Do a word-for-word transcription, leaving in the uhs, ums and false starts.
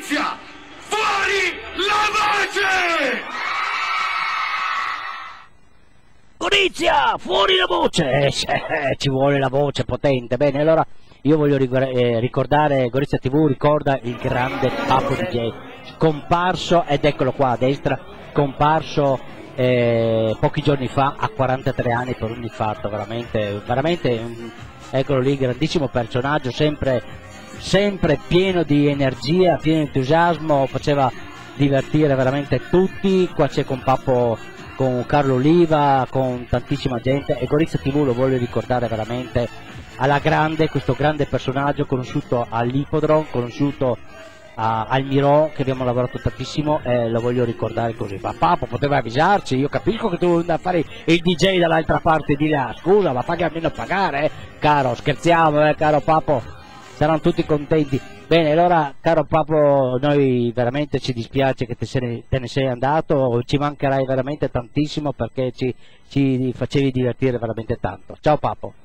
Gorizia, fuori la voce! Gorizia, fuori la voce! Eh, ci vuole la voce potente. Bene, allora io voglio eh, ricordare, Gorizia tivù ricorda il grande Papo D J, comparso, ed eccolo qua a destra, comparso eh, pochi giorni fa a quarantatré anni per un infarto, veramente, veramente, eccolo lì, grandissimo personaggio, sempre, sempre pieno di energia, pieno di entusiasmo, faceva divertire veramente tutti. Qua c'è con Papo, con Carlo Oliva, con tantissima gente, e Gorizia tivù lo voglio ricordare veramente alla grande, questo grande personaggio conosciuto all'Ippodromo, conosciuto a, al Mirò, che abbiamo lavorato tantissimo, e lo voglio ricordare così. Ma Papo poteva avvisarci, io capisco che tu vuoi andare a fare il D J dall'altra parte di là, scusa, ma paghi almeno a pagare, eh? Caro, scherziamo, eh, caro Papo, saranno tutti contenti. Bene, allora caro Papo, noi veramente ci dispiace che te, se, te ne sei andato, ci mancherai veramente tantissimo perché ci, ci facevi divertire veramente tanto. Ciao Papo.